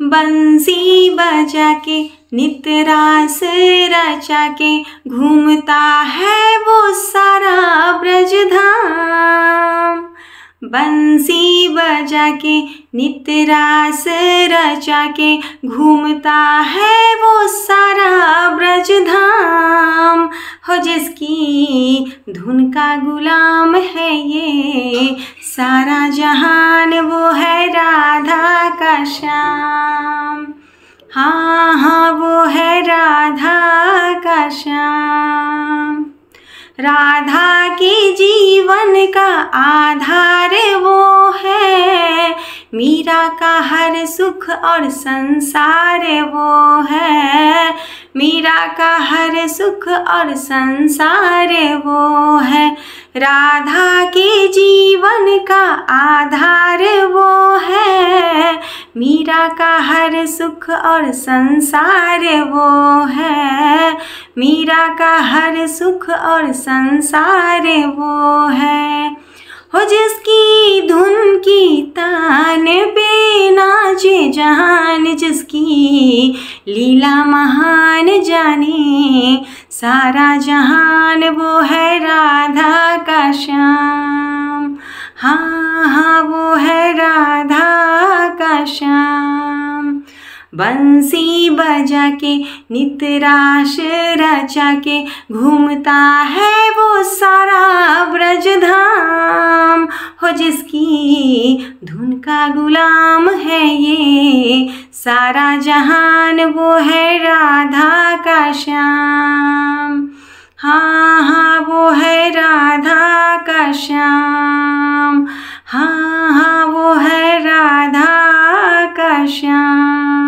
बंसी बजा के नित रास रचा के घूमता है वो सारा ब्रज धाम। बंसी बजा के नित रास रचा के घूमता है वो सारा ब्रज धाम। हो जिसकी धुन का गुलाम है ये सारा जहान, वो है राधा का श्याम। हाँ हाँ वो है राधा का श्याम। राधा के जीवन का आधार वो है, मीरा का हर सुख और संसार वो है। मीरा का हर सुख और संसार वो है। राधा के जीवन का आधार वो है, मीरा का हर सुख और संसार वो है। मीरा का हर सुख और संसार वो है। हो जिसकी धुन की तान पे नाचे जहान, जिसकी लीला महान जाने सारा जहान, वो है राधा का श्याम। हाँ हाँ वो है राधा का श्याम। बंसी बजा के नित रास रचा के घूमता है वो सारा ब्रज धाम। हो जिसकी धुन का गुलाम है ये सारा जहान, वो है राधा का श्याम। हाँ हाँ वो है राधा का श्याम। हाँ हाँ वो है राधा का श्याम।